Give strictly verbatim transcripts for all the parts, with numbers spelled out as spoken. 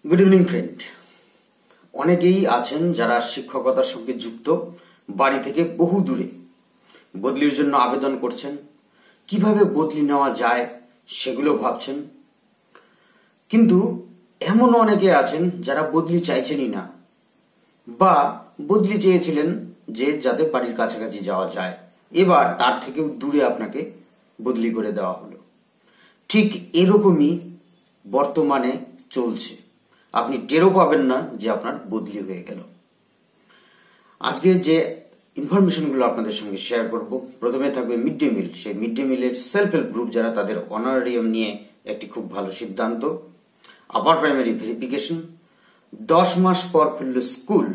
Good evening friend. অনেকেই আছেন যারা শিক্ষকতার সঙ্গে যুক্ত, বাড়ি থেকে বহু দূরে বদলির জন্য আবেদন করছেন। কিভাবে বদলি নেওয়া যায় সেগুলো ভাবছেন, কিন্তু এমন অনেকে আছেন যারা বদলি চাইছেনই না, বা বদলি চেয়েছিলেন যে যাতে বাড়ির কাছাকাছি যাওয়া যায়, এবার তার থেকেও দূরে আপনাকে বদলি করে দেওয়া হলো। ঠিক এরকমই বর্তমানে চলছে, আপনি টেরও পাবেন না যে আপনার বদলি হয়ে গেল। আজকে যে ইনফরমেশনগুলো আপনাদের সঙ্গে শেয়ার করব, প্রথমে থাকবে মিড ডে মিল। সেই মিড ডে মিলের সেলফ হেল্প গ্রুপ যারা, তাদের অনারিয়াম নিয়ে একটি খুব ভালো সিদ্ধান্ত। আপার প্রাইমারি ভেরিফিকেশন, দশ মাস পর খুলল স্কুল।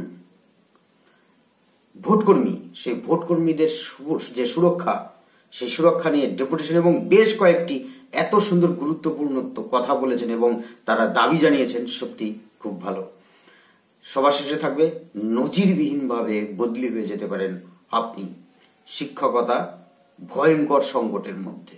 ভোটকর্মী, সেই ভোটকর্মীদের যে সুরক্ষা, সেই সুরক্ষা নিয়ে ডেপুটেশন এবং বেশ কয়েকটি এত সুন্দর গুরুত্বপূর্ণ কথা বলেছেন এবং তারা দাবি জানিয়েছেন, সত্যি খুব ভালো। সবার শেষে থাকবে নজিরবিহীনভাবে বদলি হয়ে যেতে পারেন আপনি শিক্ষকতা ভয়ঙ্কর সংকটের মধ্যে।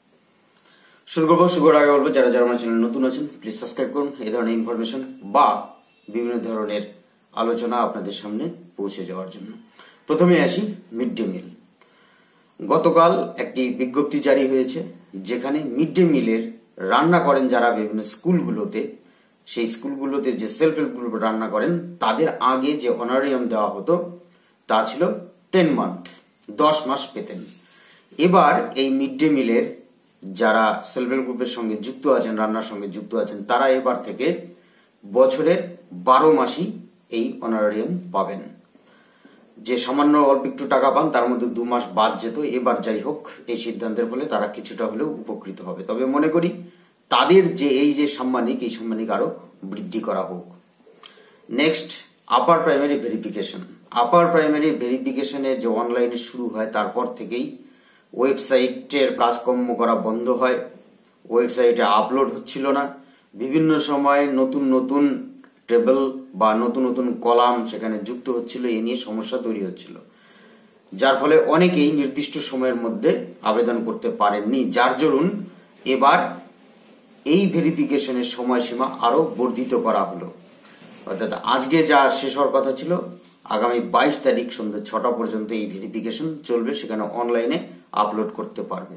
শুরু করবো। শুরুর আগে বলবো, যারা যারা আমার চ্যানেল নতুন আছেন প্লিজ সাবস্ক্রাইব করুন এই ধরনের ইনফরমেশন বা বিভিন্ন ধরনের আলোচনা আপনাদের সামনে পৌঁছে যাওয়ার জন্য। প্রথমে আসি মিড ডে মিল। গতকাল একটি বিজ্ঞপ্তি জারি হয়েছে, যেখানে মিড ডে মিলের রান্না করেন যারা বিভিন্ন স্কুলগুলোতে, সেই স্কুলগুলোতে যে সেলফ হেল্প গ্রুপ রান্না করেন, তাদের আগে যে অনারিয়াম দেওয়া হতো তা ছিল টেন মান্থ, দশ মাস পেতেন। এবার এই মিড ডে মিলের যারা সেলফ হেল্প গ্রুপের সঙ্গে যুক্ত আছেন, রান্নার সঙ্গে যুক্ত আছেন, তারা এবার থেকে বছরের বারো মাসই এই অনারিয়াম পাবেন। যে সামান্য অল্প একটু টাকা পান তার মধ্যে দু মাস বাদ যেত, এবার যাই হোক এই সিদ্ধান্তের ফলে তারা কিছুটা হলেও উপকৃত হবে। তবে মনে করি তাদের যে এই যে সাম্মানিক, এই সাম্মানিক আরো বৃদ্ধি করা হোক। Next, upper primary verification. Upper primary ভেরিফিকেশনে যে অনলাইনে শুরু হয়, তারপর থেকেই ওয়েবসাইটের কাজকর্ম করা বন্ধ হয়, ওয়েবসাইটে আপলোড হচ্ছিল না, বিভিন্ন সময় নতুন নতুন টেবল বা নতুন নতুন কলাম সেখানে যুক্ত হচ্ছিল, এ নিয়ে সমস্যা তৈরি হচ্ছিল, যার ফলে অনেকেই নির্দিষ্ট সময়ের মধ্যে আবেদন করতে পারেননি। যার দরুন এবার এই ভেরিফিকেশনের সময়সীমা আরো বর্ধিত করা হলো। অর্থাৎ আজকে যা শেষ হওয়ার কথা ছিল, আগামী বাইশ তারিখ সন্ধ্যে ছটা পর্যন্ত এই ভেরিফিকেশন চলবে, সেখানে অনলাইনে আপলোড করতে পারবে।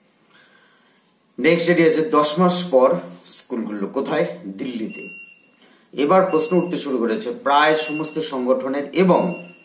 নেক্সট যেটি আছে, দশ মাস পর স্কুলগুলো কোথায়? দিল্লিতে। এবার প্রশ্ন উঠতে শুরু করেছে প্রায় সমস্ত সংগঠনের এবং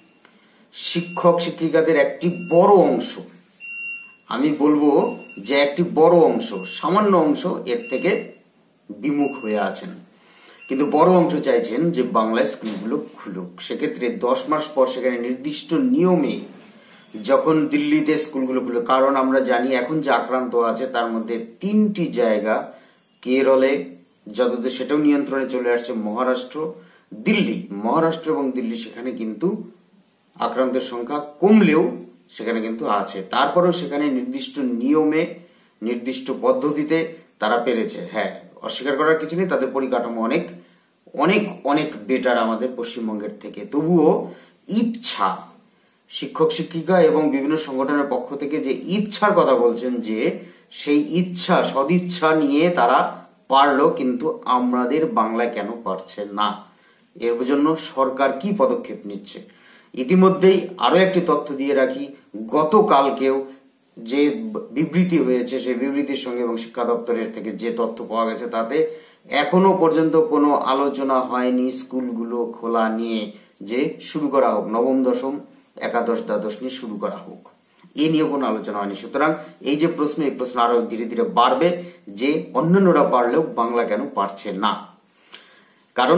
শিক্ষক শিক্ষিকাদের একটি বড় অংশ, আমি বলবো যে একটি বড় অংশ, সামান্য অংশ এর থেকে বিমুখ হয়ে আছেন, কিন্তু বড় অংশ চাইছেন যে বাংলা স্কুলগুলো খুলুক। সেক্ষেত্রে দশ মাস পর সেখানে নির্দিষ্ট নিয়মে যখন দিল্লিতে স্কুলগুলো খুলবে, কারণ আমরা জানি এখন যে আক্রান্ত আছে তার মধ্যে তিনটি জায়গা কেরলে, যতদূর সেটাও নিয়ন্ত্রণে চলে আসছে মহারাষ্ট্র, দিল্লি। মহারাষ্ট্র এবং দিল্লি সেখানে কিন্তু আক্রান্তের সংখ্যা কমলেও সেখানে কিন্তু আছে, তারপরেও সেখানে নির্দিষ্ট নিয়মে নির্দিষ্ট পদ্ধতিতে তারা পেরেছে। হ্যাঁ, অস্বীকার করার কিছু নেই, তাদের পরিকাঠামো অনেক অনেক অনেক বেটার আমাদের পশ্চিমবঙ্গের থেকে। তবুও ইচ্ছা, শিক্ষক শিক্ষিকা এবং বিভিন্ন সংগঠনের পক্ষ থেকে যে ইচ্ছার কথা বলছেন, যে সেই ইচ্ছা সদিচ্ছা নিয়ে তারা পারলো, কিন্তু আমাদের বাংলায় কেন পারছে না? এর জন্য সরকার কি পদক্ষেপ নিচ্ছে? ইতিমধ্যেই আরো একটি তথ্য দিয়ে রাখি, গতকালকেও যে বিবৃতি হয়েছে, সেই বিবৃতির সঙ্গে এবং শিক্ষা দপ্তরের থেকে যে তথ্য পাওয়া গেছে, তাতে এখনো পর্যন্ত কোনো আলোচনা হয়নি স্কুলগুলো খোলা নিয়ে, যে শুরু করা হোক নবম দশম একাদশ দ্বাদশ নিয়ে শুরু করা হোক, এ নিয়ে কোনো আলোচনা হয়নি। সুতরাং এই যে প্রশ্ন, এই প্রশ্ন আরো ধীরে ধীরে বাড়বে যে অন্যান্যরা পারলেও বাংলা কেন পারছে না, কারণ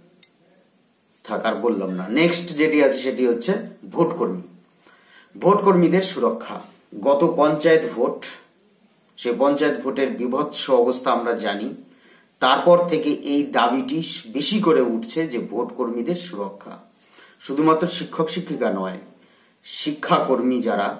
থাকার বললাম না। নেক্সট যেটি আছে সেটি হচ্ছে ভোটকর্মী। ভোটকর্মীদের সুরক্ষা। গত পঞ্চায়েত ভোট, সে পঞ্চায়েত ভোটের বিভৎস অবস্থা আমরা জানি, তারপর থেকে এই দাবিটি বেশি করে উঠছে যে ভোটকর্মীদের সুরক্ষা। শুধুমাত্র শিক্ষক শিক্ষিকা নয়, শিক্ষাকর্মী যারা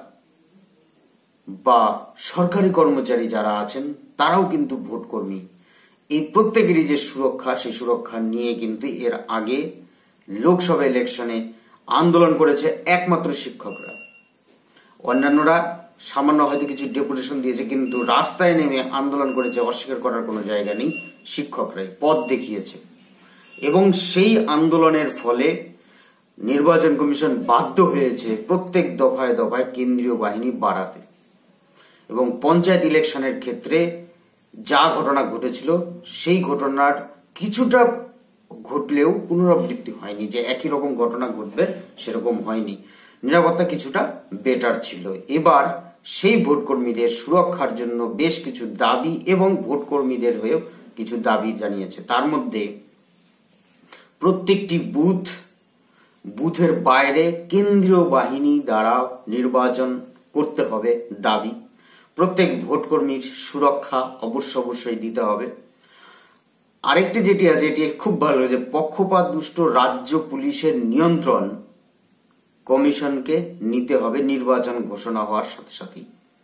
বা সরকারি কর্মচারী যারা আছেন, তারাও কিন্তু ভোটকর্মী। এই প্রত্যেকেরই যে সুরক্ষা, সেই সুরক্ষা নিয়ে কিন্তু এর আগে লোকসভা ইলেকশনে আন্দোলন করেছে একমাত্র শিক্ষকরা। অন্যান্যরা সামান্য হয়তো কিছু ডেপুটেশন দিয়েছে, কিন্তু রাস্তায় নেমে আন্দোলন করেছে, অস্বীকার করার কোনো জায়গা নেই, শিক্ষকরাই পথ দেখিয়েছে। এবং সেই আন্দোলনের ফলে নির্বাচন কমিশন বাধ্য হয়েছে প্রত্যেক দফায় দফায় কেন্দ্রীয় বাহিনী বাড়াতে। এবং পঞ্চায়েত ইলেকশনের ক্ষেত্রে যা ঘটনা ঘটেছিল সেই ঘটনার কিছুটা ঘটলেও পুনরাবৃত্তি হয়নি, যে একই রকম ঘটনা ঘটবে সেরকম হয়নি, নিরাপত্তা কিছুটা বেটার ছিল। এবার সেই ভোটকর্মীদের সুরক্ষার জন্য বেশ কিছু দাবি এবং ভোটকর্মীদের হয়েও কিছু দাবি জানিয়েছে। তার মধ্যে প্রত্যেকটি বুথ বুথের বাইরে কেন্দ্রীয় বাহিনী দ্বারা নির্বাচন করতে হবে দাবি। প্রত্যেক ভোটকর্মীর সুরক্ষা অবশ্য অবশ্যই দিতে হবে। আরেকটি যেটি আছে, এটি খুব ভালো, যে পক্ষপাত দুষ্ট রাজ্য পুলিশের নিয়ন্ত্রণ কমিশনকে নিতে হবে নির্বাচন ঘোষণা হওয়ার সাথে সাথেই।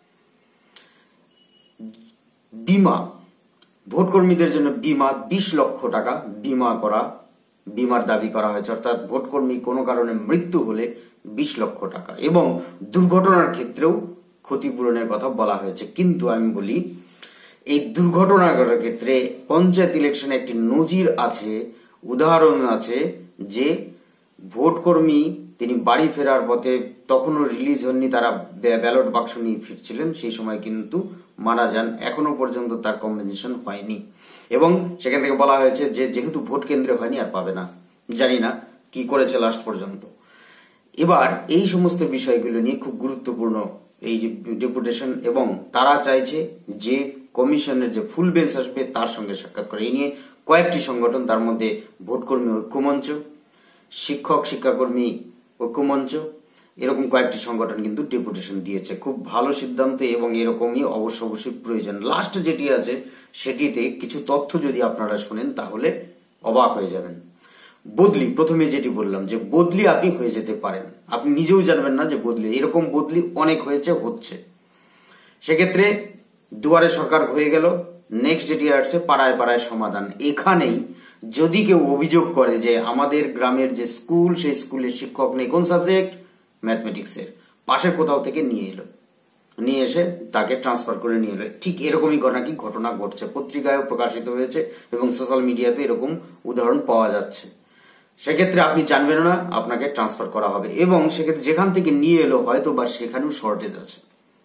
বিমা, ভোটকর্মীদের জন্য বিমা বিশ লক্ষ টাকা বিমা করা বিমার দাবি করা হয়েছে, অর্থাৎ ভোটকর্মী কোনো কারণে মৃত্যু হলে বিশ লক্ষ টাকা, এবং দুর্ঘটনার ক্ষেত্রেও ক্ষতিপূরণের কথা বলা হয়েছে। কিন্তু আমি বলি, এই দুর্ঘটনার ক্ষেত্রে পঞ্চায়েত ইলেকশনে একটি নজির আছে, উদাহরণ আছে, যে ভোটকর্মী তিনি বাড়ি ফেরার পথে, তখনও রিলিজ হননি, তারা ব্যালট বাক্স নিয়ে ফিরছিলেন, সেই সময় কিন্তু মারা যান। এখনো পর্যন্ত তার কম্পেনসেশন হয়নি, এবং সেখান থেকে বলা হয়েছে যে যেহেতু ভোট কেন্দ্রে হয়নি আর পাবে না। জানি না কি করেছে লাস্ট পর্যন্ত। এবার এই সমস্ত বিষয়গুলো নিয়ে খুব গুরুত্বপূর্ণ এই যে ডেপুটেশন, এবং তারা চাইছে যে কমিশনের যে ফুল বেঞ্চ আসবে তার সঙ্গে সাক্ষাৎ করে। এই নিয়ে কয়েকটি সংগঠন, তার মধ্যে ভোটকর্মী ঐক্যমঞ্চ, শিক্ষক শিক্ষাকর্মী ঐক্যমঞ্চ, এরকম কয়েকটি সংগঠন কিন্তু ডেপুটেশন দিয়েছে। খুব ভালো সিদ্ধান্ত, এবং এরকমই অবশ্য অবশ্যই প্রয়োজন। লাস্ট যেটি আছে সেটিতে কিছু তথ্য যদি আপনারা শোনেন তাহলে অবাক হয়ে যাবেন। বদলি, প্রথমে যেটি বললাম যে বদলি আপনি হয়ে যেতে পারেন, আপনি নিজেও জানবেন না যে বদলি, এরকম বদলি অনেক হয়েছে, হচ্ছে। সেক্ষেত্রে দুয়ারে সরকার হয়ে গেল। নেক্সট যেটি আসছে পাড়ায় পাড়ায় সমাধান। এখানেই যদি কেউ অভিযোগ করে যে আমাদের গ্রামের যে স্কুল, সেই স্কুলের শিক্ষক নেই, কোন সাবজেক্ট, ম্যাথমেটিক্সের, পাশের কোথাও থেকে নিয়ে এলো, নিয়ে এসে তাকে ট্রান্সফার করে নিয়ে এলো, ঠিক এরকমই ঘটনা কি ঘটনা ঘটছে, পত্রিকায় প্রকাশিত হয়েছে এবং সোশ্যাল মিডিয়াতে এরকম উদাহরণ পাওয়া যাচ্ছে। সেক্ষেত্রে আপনি জানবেন না, আপনাকে ট্রান্সফার করা হবে, এবং সেক্ষেত্রে যেখান থেকে নিয়ে এলো হয়তো বা সেখানেও শর্টেজ আছে।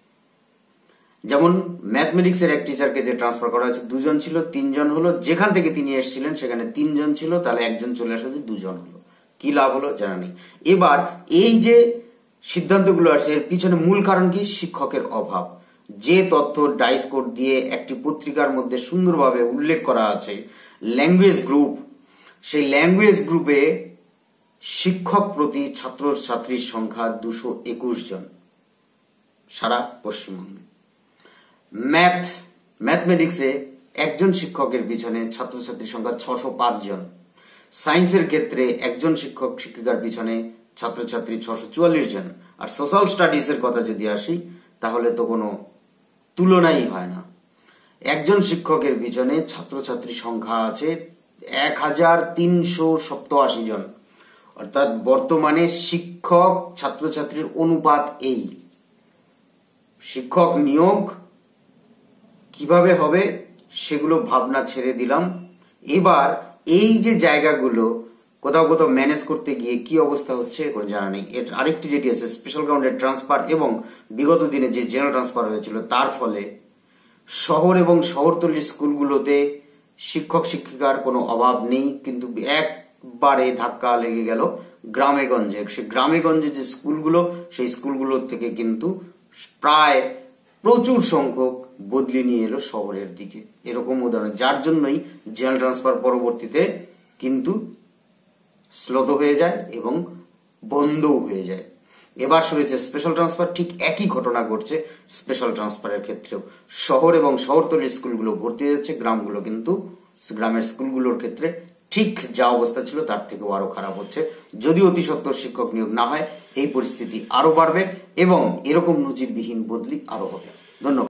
যেমন ম্যাথমেটিক্স এর এক টিচারকে যে ট্রান্সফার করা হয়েছে, দুজন ছিল, তিনজন হলো, যেখান থেকে তিনি এসেছিলেন সেখানে তিনজন ছিল, তাহলে একজন চলে আসা দুজন হলো, কি লাভ হলো জানা নেই। এবার এই যে সিদ্ধান্তগুলো আসছে এর পিছনে মূল কারণ কি, শিক্ষকের অভাব। যে তথ্য ডাইস কোড দিয়ে একটি পত্রিকার মধ্যে সুন্দরভাবে উল্লেখ করা আছে, ল্যাঙ্গুয়েজ গ্রুপ, সেই ল্যাঙ্গুয়েজ গ্রুপে শিক্ষক প্রতি ছাত্র ছাত্রীর সংখ্যা দুশো একুশ জন সারা পশ্চিমবঙ্গে। ম্যাথ ম্যাথমেটিক্সে একজন শিক্ষকের পিছনে ছাত্রছাত্রীর সংখ্যা ছশো পাঁচ জন। সায়েন্সের ক্ষেত্রে একজন শিক্ষক শিক্ষিকার পিছনে ছাত্রছাত্রী ছশো চুয়াল্লিশ জন। আর সোশ্যাল স্টাডিজ এর কথা যদি আসি তাহলে তো কোনো তুলনাই হয় না। একজন শিক্ষকের পিছনে ছাত্রছাত্রী সংখ্যা আছে এক হাজার তিনশো সপ্তআশি জন। অর্থাৎ বর্তমানে শিক্ষক ছাত্রছাত্রীর অনুপাত এই। শিক্ষক নিয়োগ কিভাবে হবে সেগুলো ভাবনা ছেড়ে দিলাম। এবার এই যে জায়গাগুলো কোথাও কোথাও ম্যানেজ করতে গিয়ে কি অবস্থা হচ্ছে এখন জানা নেই। এর আরেকটি যেটি আছে স্পেশাল গ্রাউন্ডের ট্রান্সফার, এবং বিগত দিনে যে জেনারেল ট্রান্সফার হয়েছিল তার ফলে শহর এবং শহরতলির স্কুলগুলোতে শিক্ষক শিক্ষিকার কোনো অভাব নেই, কিন্তু একবারে ধাক্কা লেগে গেল গ্রামে গঞ্জে। সে গ্রামে গঞ্জে যে স্কুলগুলো, সেই স্কুলগুলোর থেকে কিন্তু প্রায় প্রচুর সংখ্যক বদলি নিয়ে এলো শহরের দিকে, এরকম উদাহরণ, যার জন্যই জেনারেল ট্রান্সফার পরবর্তীতে কিন্তু স্লোত হয়ে যায় এবং বন্ধও হয়ে যায়। এবার শুরু হয়েছে স্পেশাল ট্রান্সফার। ঠিক একই ঘটনা ঘটছে স্পেশাল ট্রান্সফারের ক্ষেত্রেও। শহর এবং শহরতলির স্কুলগুলো ভর্তি হয়ে যাচ্ছে, গ্রামগুলো কিন্তু গ্রামের স্কুলগুলোর ক্ষেত্রে ঠিক যা অবস্থা ছিল তার থেকেও আরো খারাপ হচ্ছে। যদি অতি সত্বর শিক্ষক নিয়োগ না হয় এই পরিস্থিতি আরো বাড়বে এবং এরকম নজিরবিহীন বদলি আরো হবে। ধন্যবাদ।